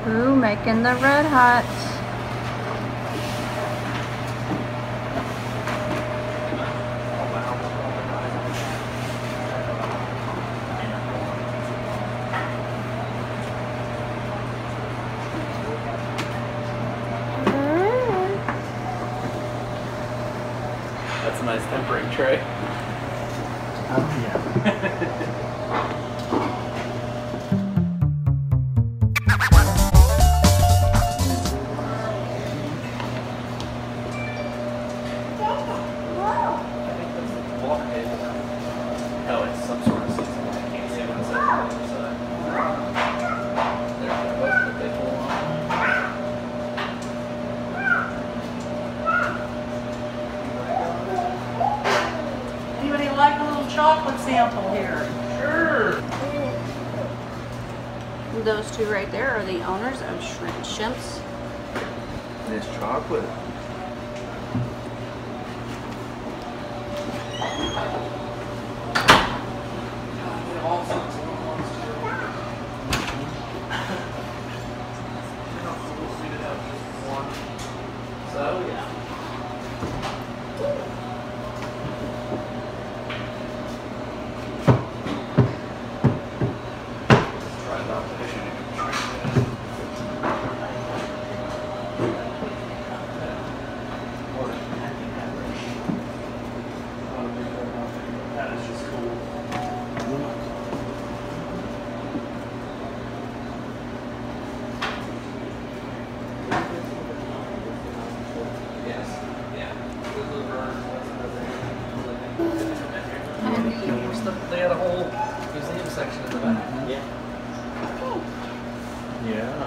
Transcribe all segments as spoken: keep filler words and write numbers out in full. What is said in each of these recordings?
Ooh, making the red hots. That's a nice tempering tray. Oh, yeah. Oh, it's some sort of season. I can't see what it says on the other side. There's the book that they pull on. Anybody like a little chocolate sample here? Sure. Those two right there are the owners of Schimpff's. This chocolate. So, yeah. Try not to issue That is just cool. They had a whole museum section in the back. Yeah. Yeah.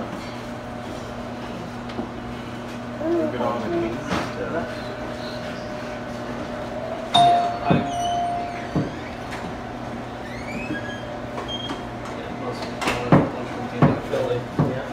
Look at all the neat stuff. Yeah, I. Yeah, most of the lunchroom team in Philly. Yeah.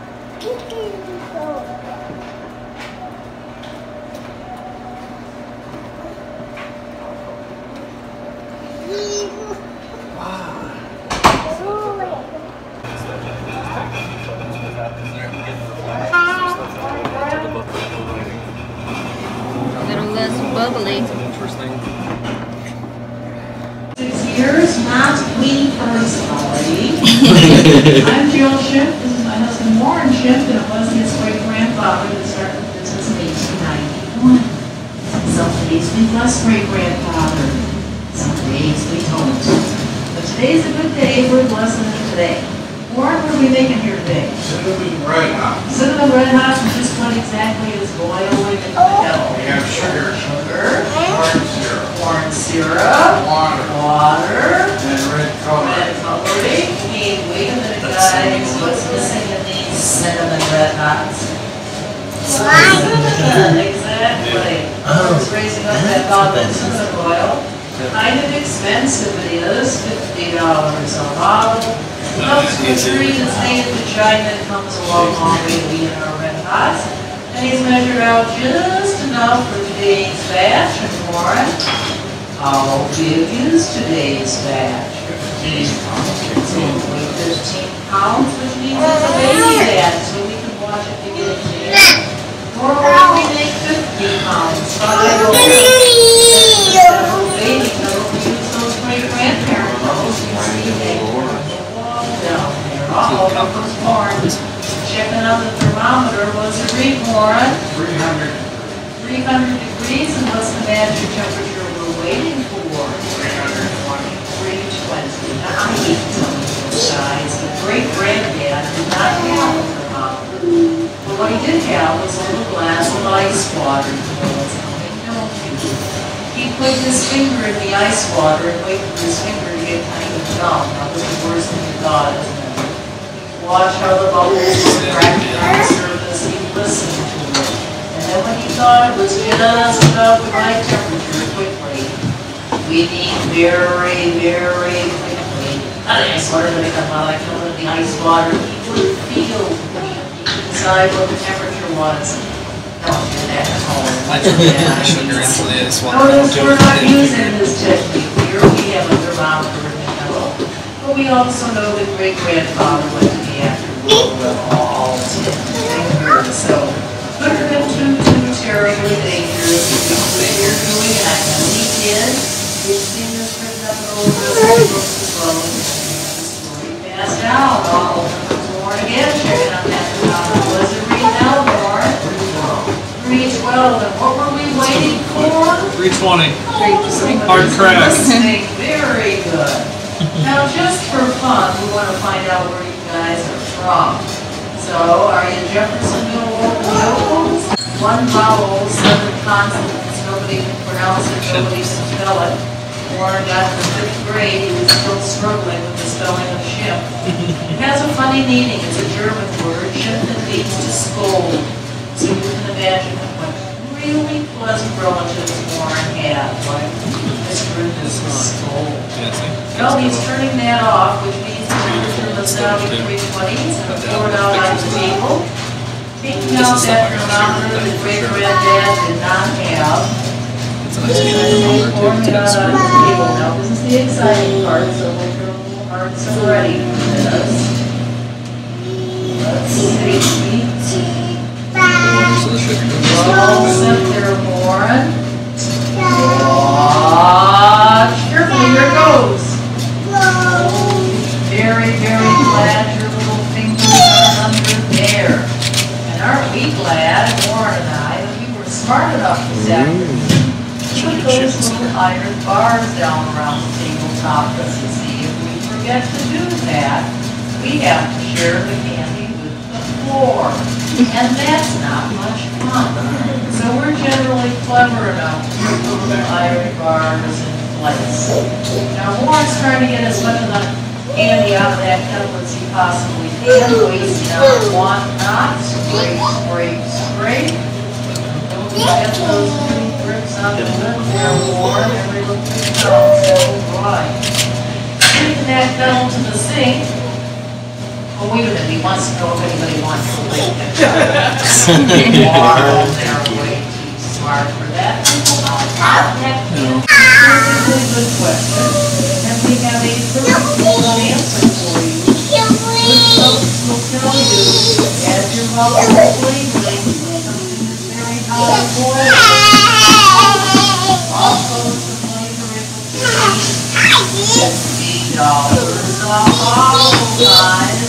A little less bubbly. Interesting. Six years, not me personally. I'm Jill Schimpff. This is my husband Warren Schimpff, and it was his great grandfather that started the business in eighteen ninety-one. Some days we bless great grandfather, some days we don't. But today's a good day. We're blessing him today. Warren, what are we making here today? Cinnamon red hot. Cinnamon red hot, and just what exactly is boiling in the kettle? We have sugar, Sugar, corn syrup, corn syrup, water, water, and red color. red coloring. Hey, wait a minute, guys. What's missing in these cinnamon red hots? Cinnamon, exactly. Oh, It's raising up that bottle of cinnamon oil. Kind of expensive it is, fifty dollars a bottle. Comes from a tree that's native to China and comes along already in our red hots. And he's measured out just enough for today's batch. And Warren, how big is today's batch? fifteen pounds. fifteen pounds, which means it's a baby batch, so we can watch it begin to end. Or when we make fifty pounds, five over. Baby milk, we use those great grandparent milks. You see they down there. Uh-oh, up was Warren. Checking on the thermometer. Was it read, Warren? three hundred. three hundred degrees, and what's the magic temperature we're waiting for? three hundred twenty. three twenty. Now, I hate to tell you those guys, but great granddad did not have a thermometer. But what he did have was a little glass of ice water. You know what's coming, don't you? He put his finger in the ice water and waited for his finger to get kind of numb. That was the worst thing he thought, isn't it? Watch how the bubbles were cracking on the surface. He listened to it. And then when he thought it was just about the right temperature, quickly, we need very, very quickly. I sort of like I like in the ice water. He would feel when he could decide what the temperature was. Don't do that at home. I took the sugar into the ice water. Notice we're not using this technique here. We have a thermometer in the kettle. But we also know that great grandfather went to the afternoon with all dangerous. So could have been too, too terribly dangerous if we knew what you're doing, and I know we did. We've seen this written up in old books as well. Passed out, all born again, checking out that uh, was it read now, Lauren? three twelve, and what were we waiting for? three twenty. Oh, Hard crack. Very good. Now, just for fun, we want to find out where you guys are from. So, are you Jeffersonville locals? One vowel, seven consonants, nobody can pronounce it, nobody can spell it. Warren got to the fifth grade, he was still struggling with the spelling of Schimpf. It has a funny meaning, it's a German word, Schimpf, that means to scold. So you can imagine what really pleasant relatives Warren had, like Mister and Missus Scold. Well, he's turning that off, which means the temperature must now be three twenties, and pour it out on the table. Taking out that thermometer that great-granddad did not have. It's a nice thermometer too. Pouring It's it got out on the table. Now, this is the exciting part, so we'll throw a little hearts already for this. Let's see. So the sugar goes All set there, Warren. Watch carefully, here it goes. Very, very glad your little fingers are under there. And aren't we glad, Warren and I, that we were smart enough this afternoon to put those little iron bars down around the tabletop, because you see, if we forget to do that, we have to share the candy with the floor. And that's not much fun. So we're generally clever enough to put the little iron bars in place. Now Warren's trying to get as much of the candy out of that kettle as he possibly can. Waste not, want not. Scrape, scrape, scrape. Don't get those pretty drips on the lid there, Warren. Every little bit counts. All right. Taking that kettle to the sink. Oh, wait a minute, he wants to know if anybody wants to wait. Wow, they're way too smart for that. That's a really good question. And we have a really good answer for you. Which folks will tell you, as you're welcome to flavoring, something that's very hot and boiled. Also, the flavoring will be fifty dollars a bottle, guys.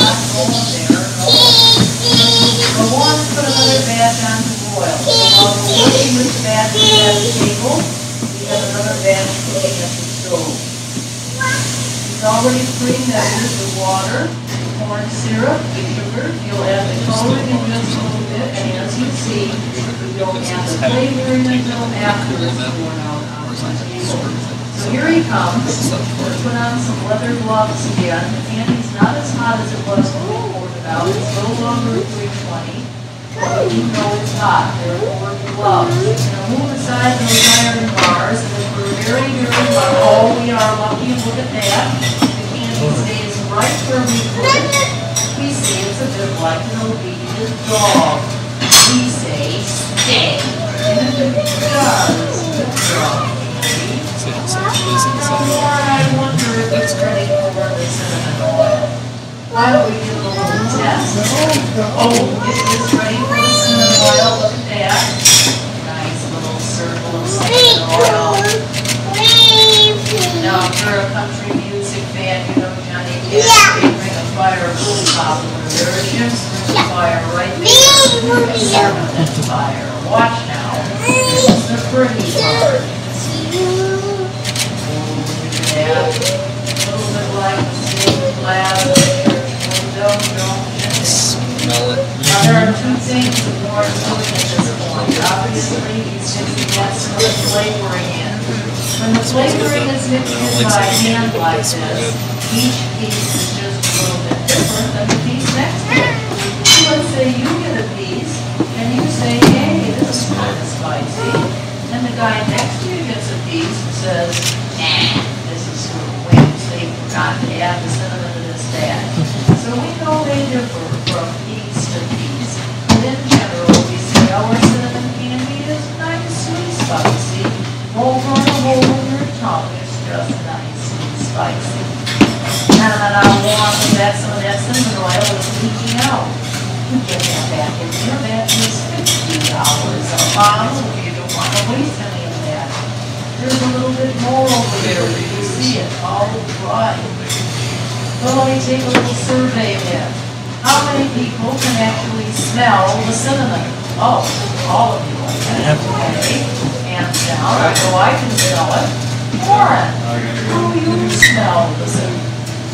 So one, put another batch on to boil. While we're working with the batch at the table, we have another batch cooking at the stove. It's already pre-measured the water, corn syrup, the sugar. You'll add the coloring in just a little bit, and as you see, we don't add the flavoring until after it's poured out on the table. So here he comes. We'll put on some leather gloves again. The candy's not as hot as it was when we poured it out. It's no longer three twenty. But you know it's hot. There are gloves. Now move aside those iron bars. And if we're very, very lucky, oh, we are lucky. Look at that. The candy stays right where we put it. We see it's a bit like an obedient dog. We say, stay. And if it does, good dog. I wonder if it's ready for the cinnamon oil. Why don't we do a little test? Oh, it is ready for the cinnamon oil. Look at that. Nice little circle of cinnamon oil. Now, if you're a country music fan, you know Johnny Cash, Ring of Fire, really popular. There are Schimpff's Ring of Fire right there. And Cinnamon Fire. Watch now. This is the pretty part. Yeah, a little bit like the stained glass of the church window, don't you? Smell it. Now there are two things that Warren's doing at this point. Obviously, he's mixing that some of the flavoring in. When the flavoring is mixed in by hand like this, each piece is just a little bit different than the piece next to it. So let's say you get a piece, and you say, hey, this is kind of spicy. And the guy next to you gets a piece and says, nah. They forgot to add the cinnamon to this batch. So we know they differ from piece to piece. And in general, we say our cinnamon candy is nice and spicy. Won't run a hole in your tongue. It's just nice and spicy. Now, now, now, warm with that, some of that cinnamon oil. can get that back in there. That is fifty dollars a bottle. You don't want to waste any of that. There's a little bit more over there. You see it. All right. So let me take a little survey then. How many people can actually smell the cinnamon? Oh, all of you. Okay. Hands down. So I can smell it. Warren, how do you smell the cinnamon?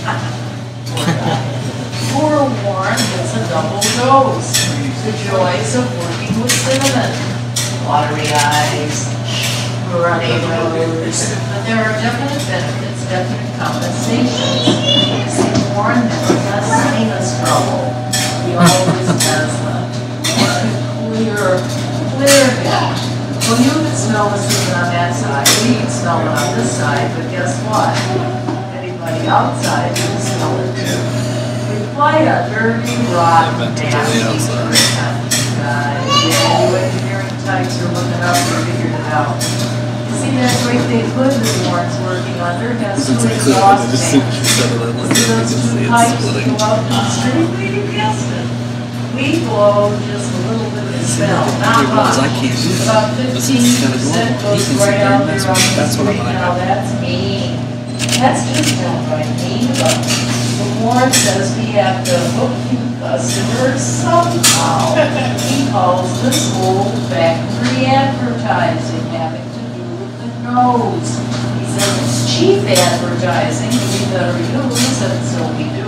Poor guy. Poor Warren gets a double dose. The joys of working with cinnamon. Watery eyes, runny nose. But there are definite benefits, definite compensations. You see, Warren never has sinus trouble. He always does them. Clear, clear head. Well, you can smell the cinnamon on that side. We can smell it on this side, but guess what? Anybody outside can smell it too. We play a dirty, rotten, nasty guys. Yeah, you engineering types are looking up and figured it out. You see that great big hood that Warren's working under has two exhaust fans. See those two pipes that go out to the street? You guessed it. We blow just a little bit of smell, not much. About fifteen percent goes right out there on the street. Now that's mean. That's just downright mean, but the Warren says we have to hook you customers somehow. He calls this old factory advertising, having to do with the nose. He says it's cheap advertising that we better use, and so we do.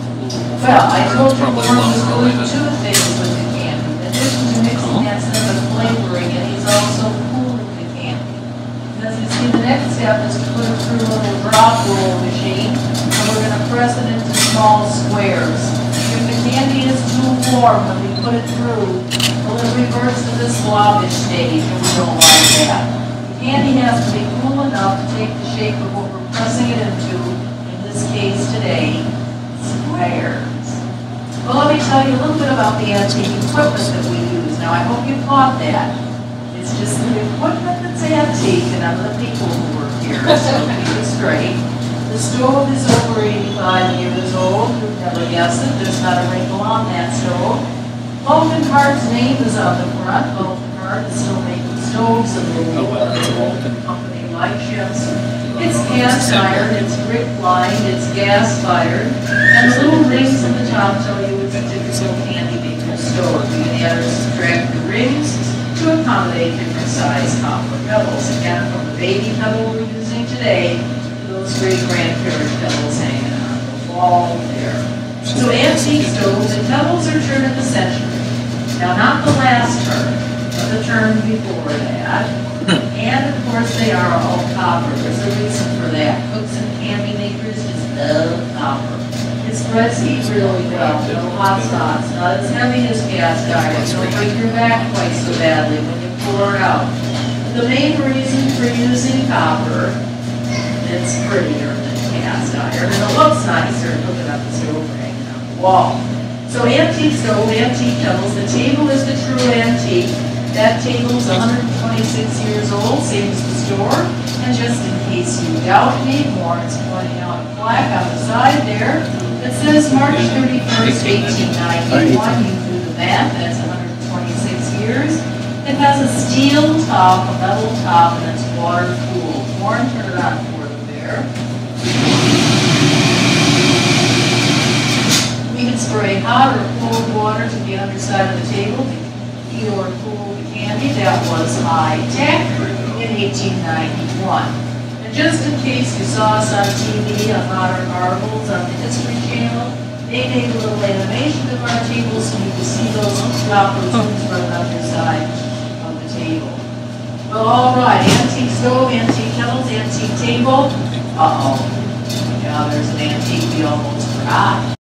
Well, I told you Warren was doing two things with the candy. In addition to mixing that cinnamon flavoring, and he's also cooling the candy. Because you see, the next step is to put it through a little drop roll machine, and we're going to press it into small squares. If the candy is too warm when we put it through, well, it reverts to this slobbish stage, and we don't like that. The candy has to be cool enough to take the shape of what we're pressing it into, in this case today, squares. Well, let me tell you a little bit about the antique equipment that we use. Now, I hope you caught that. It's just the equipment that's antique, and none of the people who work here, so keep it straight. The stove is over eighty-five years old. You'd never guess it. There's not a wrinkle on that stove. Vulcan Hard's name is on the front. Vulcan Hard is still making stoves and the old company like Schimpff. It's cast iron, it's brick lined, it's gas fired, and the little rings at the top tell you it's a typical candy maker stove. You can add or subtract the rings to accommodate different size copper pebbles. Again, from the baby pebble we're using today to those great grandparent pebbles hanging on the wall there. So antique stoves and pebbles are turn of the century. Now, not the last turn, but the turn before that. And of course they are all copper. There's a reason for that. Cooks and candy makers just love copper. It spreads heat really well, no hot spots, not as heavy as cast iron. Don't break your back quite so badly when you pour it out. The main reason for using copper, it's prettier than cast iron, and it looks nicer looking at the stove hanging on the wall. So antique stove, antique kettles, the table is the true antique. That table is one hundred twenty-six years old, same as the store. And just in case you doubt me, Warren's pointing out a plaque on the side there that says March thirty-first, eighteen ninety-one. You do the math, that's one hundred twenty-six years. It has a steel top, a metal top, and it's water cooled. Warren, turn it on for you there. We can spray hot or cold water to the underside of the table to heat or cool the candy. That was high tech in eighteen ninety-one. And just in case you saw us on T V on Modern Marvels on the History Channel, they made a little animation of our table so you can see those copper tubes from the underside of the table. Well, all right, antique stove, antique kettles, antique table. Uh-oh. Now there's an antique we almost forgot.